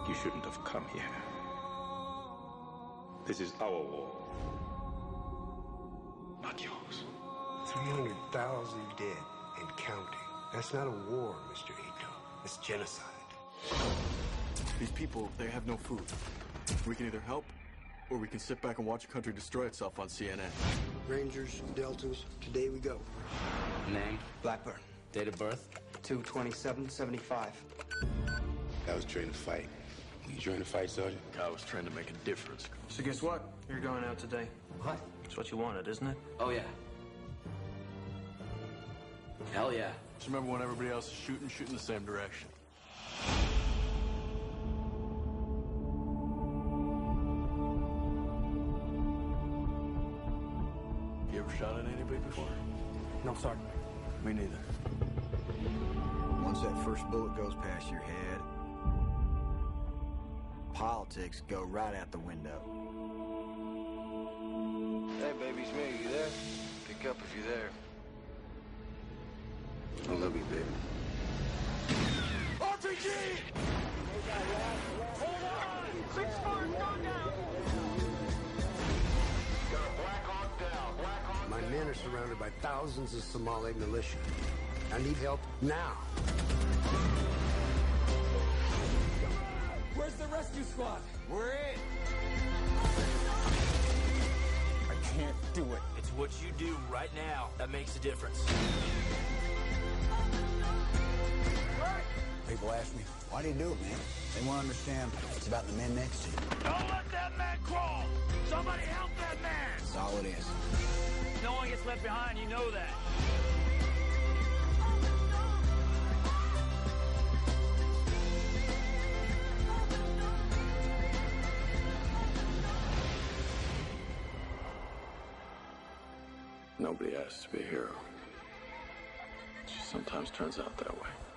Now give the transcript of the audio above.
You shouldn't have come here. This is our war, not yours. 300,000 dead and counting. That's not a war, Mr. Ito. It's genocide. These people, they have no food. We can either help, or we can sit back and watch a country destroy itself on CNN. Rangers, Deltas, today we go. Name? Blackburn. Date of birth? 2/27/75. I was trained to fight. You trained to fight, Sergeant? I was trying to make a difference. So guess what? You're going out today. What? It's what you wanted, isn't it? Oh, yeah. Hell yeah. Just remember when everybody else is shooting, shoot in the same direction. You ever shot at anybody before? No, Sergeant. Me neither. Once that first bullet goes past your head, politics go right out the window. Hey, baby, it's me. You there? Pick up if you're there. I love you, baby. RPG! Hold on! 6-4, go down! Got a Black Hawk down. Black Hawk My men are surrounded by thousands of Somali militia. I need help now. Where's the rescue squad? We're in. I can't do it. It's what you do right now that makes a difference. People ask me, why do you do it, man? They want to understand it's about the men next to you. Don't let that man crawl! Somebody help that man! That's all it is. No one gets left behind, you know that. Nobody asks to be a hero. It just sometimes turns out that way.